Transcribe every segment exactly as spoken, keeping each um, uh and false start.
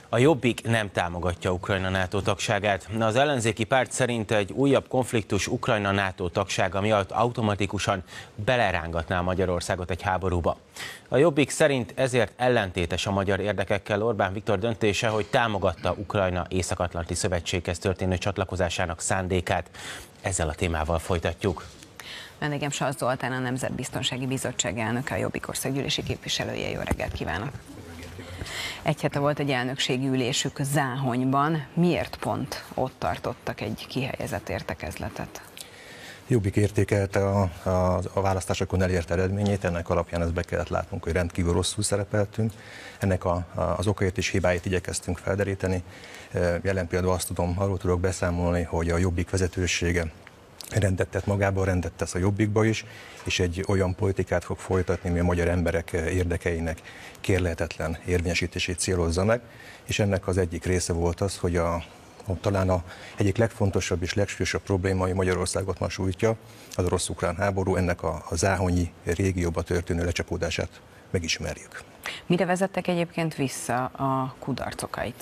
A Jobbik nem támogatja Ukrajna NATO tagságát. Az ellenzéki párt szerint egy újabb konfliktus Ukrajna NATO tagsága miatt automatikusan belerángatná Magyarországot egy háborúba. A Jobbik szerint ezért ellentétes a magyar érdekekkel Orbán Viktor döntése, hogy támogatta Ukrajna Észak-Atlanti Szövetséghez történő csatlakozásának szándékát. Ezzel a témával folytatjuk. Vendégem Sasz Zoltán, a Nemzetbiztonsági Bizottság elnöke, a Jobbik országgyűlési képviselője. Jó reggelt kívánok! Egy hete volt egy elnökségi ülésük Záhonyban. Miért pont ott tartottak egy kihelyezett értekezletet? Jobbik értékelte a, a, a választásokon elért eredményét, ennek alapján ezt be kellett látnunk, hogy rendkívül rosszul szerepeltünk. Ennek a, a, az okait és hibáit igyekeztünk felderíteni. Jelen pillanatban azt tudom, arról tudok beszámolni, hogy a Jobbik vezetősége rendet tett magában, rendet tesz a Jobbikba is, és egy olyan politikát fog folytatni, ami a magyar emberek érdekeinek kérlelhetetlen érvényesítését célozza meg, és ennek az egyik része volt az, hogy a, talán a egyik legfontosabb és legsúlyosabb probléma, ami Magyarországot ma sújtja, az orosz-ukrán háború, ennek a, a záhonyi régióba történő lecsapódását megismerjük. Mire vezettek egyébként vissza a kudarcokait?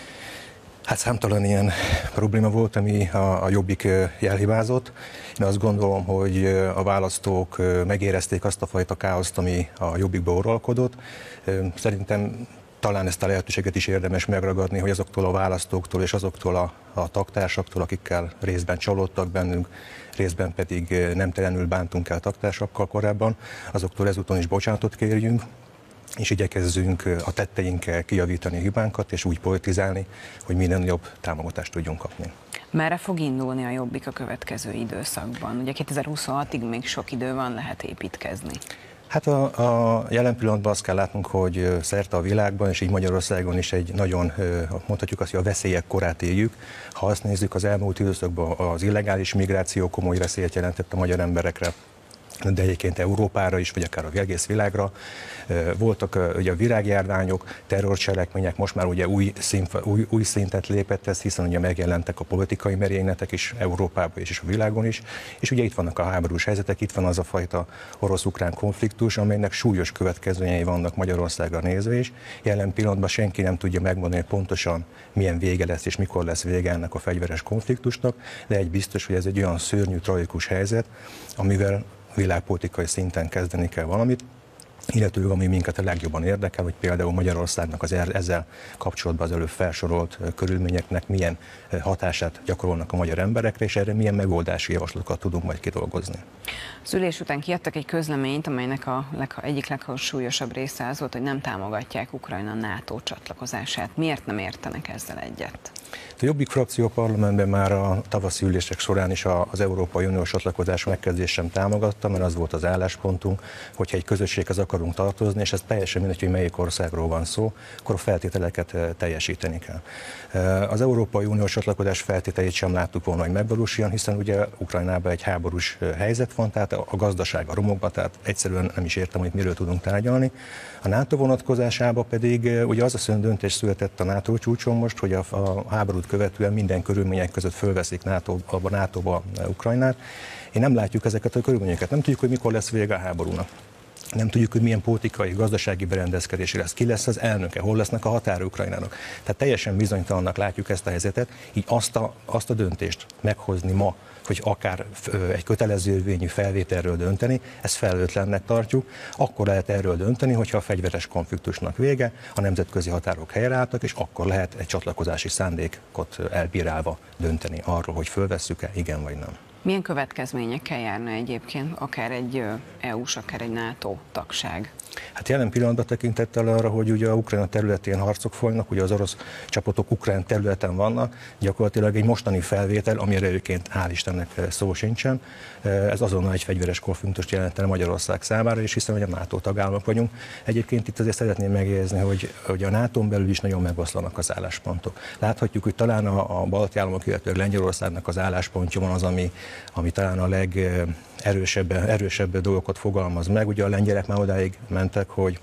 Hát számtalan ilyen probléma volt, ami a, a Jobbik jelhibázott. Én azt gondolom, hogy a választók megérezték azt a fajta káoszt, ami a Jobbikba uralkodott. Szerintem talán ezt a lehetőséget is érdemes megragadni, hogy azoktól a választóktól és azoktól a, a tagtársaktól, akikkel részben csalódtak bennünk, részben pedig nemtelenül bántunk el tagtársakkal korábban, azoktól ezúton is bocsánatot kérjünk, és igyekezzünk a tetteinkkel kijavítani a hibánkat, és úgy politizálni, hogy minden jobb támogatást tudjunk kapni. Merre fog indulni a Jobbik a következő időszakban? Ugye kétezer-huszonhatig még sok idő van, lehet építkezni. Hát a, a jelen pillanatban azt kell látnunk, hogy szerte a világban, és így Magyarországon is egy nagyon, mondhatjuk azt, hogy a veszélyek korát éljük. Ha azt nézzük, az elmúlt időszakban az illegális migráció komoly veszélyet jelentett a magyar emberekre, de egyébként Európára is, vagy akár az egész világra. Voltak ugye a virágjárványok, terrorcselekmények, most már ugye új, színf, új, új szintet lépett ez, hiszen ugye megjelentek a politikai merényletek is Európában és, és a világon is, és ugye itt vannak a háborús helyzetek, itt van az a fajta orosz-ukrán konfliktus, amelynek súlyos következményei vannak Magyarországra nézve is. Jelen pillanatban senki nem tudja megmondani, hogy pontosan milyen vége lesz és mikor lesz vége ennek a fegyveres konfliktusnak, de egy biztos, hogy ez egy olyan szörnyű, tragikus helyzet, amivel világpolitikai szinten kezdeni kell valamit, illetőleg ami minket a legjobban érdekel, hogy például Magyarországnak az ezzel kapcsolatban az előbb felsorolt körülményeknek milyen hatását gyakorolnak a magyar emberekre, és erre milyen megoldási javaslatokat tudunk majd kidolgozni. Az ülés után kiadtak egy közleményt, amelynek a leg, egyik legsúlyosabb része az volt, hogy nem támogatják Ukrajna NATO csatlakozását. Miért nem értenek ezzel egyet? A Jobbik frakció parlamentben már a tavaszi ülések során is az Európai Uniós csatlakozás megkezdését sem támogatta, mert az volt az álláspontunk, hogyha egy közösséghez akarunk tartozni, és ez teljesen mindegy, hogy melyik országról van szó, akkor a feltételeket teljesíteni kell. Az Európai Uniós csatlakozás feltételeit sem láttuk volna, hogy megvalósuljon, hiszen ugye Ukrajnában egy háborús helyzet van, tehát a gazdaság a romokba, tehát egyszerűen nem is értem, hogy miről tudunk tárgyalni. A NATO vonatkozásában pedig ugye az a döntés született a NATO csúcson most, hogy a, a háborút követően minden körülmények között fölveszik NATO, a nátóba Ukrajnát. Én nem látjuk ezeket a körülményeket, nem tudjuk, hogy mikor lesz vége a háborúnak. Nem tudjuk, hogy milyen politikai, gazdasági berendezkedési lesz, ki lesz az elnöke, hol lesznek a határa Ukrajnának. Tehát teljesen bizonytalannak látjuk ezt a helyzetet, így azt a, azt a döntést meghozni ma, hogy akár egy kötelező érvényű felvételről dönteni, ezt felelőtlennek tartjuk. Akkor lehet erről dönteni, hogyha a fegyveres konfliktusnak vége, a nemzetközi határok helyreálltak, és akkor lehet egy csatlakozási szándékot elbírálva dönteni arról, hogy fölvesszük-e, igen vagy nem. Milyen következményekkel járna egyébként akár egy é u-s, akár egy NATO tagság? Hát jelen pillanatban tekintettel arra, hogy ugye a Ukrajna területén harcok folynak, ugye az orosz csapatok ukrán területen vannak, gyakorlatilag egy mostani felvétel, amire egyébként hál' Istennek szó sincsen, ez azonnal egy fegyveres konfliktust jelentene Magyarország számára, és hiszen, hogy a NATO tagállamok vagyunk. Egyébként itt azért szeretném megjegyezni, hogy, hogy a nátón belül is nagyon megoszlanak az álláspontok. Láthatjuk, hogy talán a, a balti államok, illetve Lengyelországnak az álláspontja van az, ami, ami talán a legerősebb erősebb dolgokat fogalmaz meg. Ugye a lengyelek már odáig mentek, hogy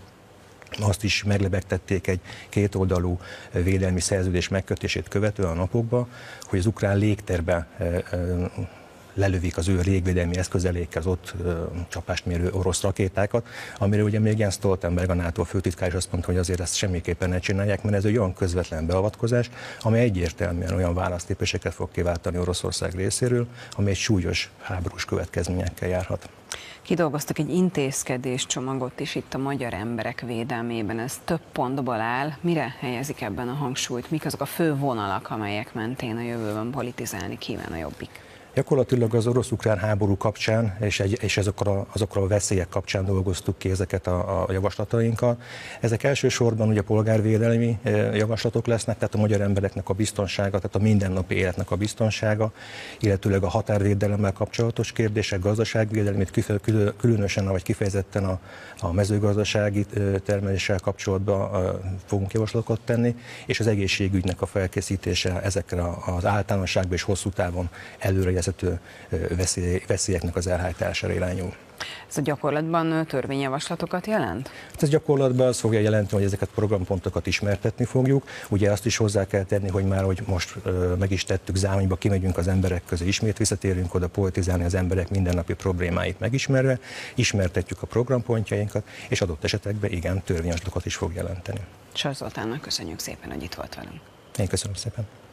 azt is meglebegtették egy kétoldalú védelmi szerződés megkötését követően a napokban, hogy az ukrán légtérbe lelövik az ő légvédelmi eszközelékkel az ott csapást mérő orosz rakétákat, amire ugye még Jens Stoltenberg, a NATO főtitkár is azt mondta, hogy azért ezt semmiképpen ne csinálják, mert ez egy olyan közvetlen beavatkozás, ami egyértelműen olyan választépéseket fog kiváltani Oroszország részéről, ami egy súlyos háborús következményekkel járhat. Kidolgoztak egy intézkedéscsomagot is itt a magyar emberek védelmében. Ez több pontból áll. Mire helyezik ebben a hangsúlyt? Mik azok a fő vonalak, amelyek mentén a jövőben politizálni kíván a Jobbik? Gyakorlatilag az orosz-ukrán háború kapcsán és, egy, és azokra, azokra a veszélyek kapcsán dolgoztuk ki ezeket a, a javaslatainkat. Ezek elsősorban ugye polgárvédelmi javaslatok lesznek, tehát a magyar embereknek a biztonsága, tehát a mindennapi életnek a biztonsága, illetőleg a határvédelemmel kapcsolatos kérdések, gazdaságvédelmét, különösen vagy kifejezetten a, a mezőgazdasági termeléssel kapcsolatban fogunk javaslatokat tenni, és az egészségügynek a felkészítése ezekre az általánosságban és hosszú távon előrejelzett Veszély, veszélyeknek az elhájtására irányul. Ez a gyakorlatban törvényjavaslatokat jelent? Ez gyakorlatban az fogja jelenteni, hogy ezeket programpontokat ismertetni fogjuk. Ugye azt is hozzá kell tenni, hogy már, hogy most ö, meg is tettük, Záhonyba kimegyünk az emberek közé, ismét visszatérünk oda politizálni az emberek mindennapi problémáit megismerve, ismertetjük a programpontjainkat, és adott esetekben igen, törvényjavaslatokat is fog jelenteni. Sas Zoltánnak köszönjük szépen, hogy itt volt velünk. Én köszönöm szépen.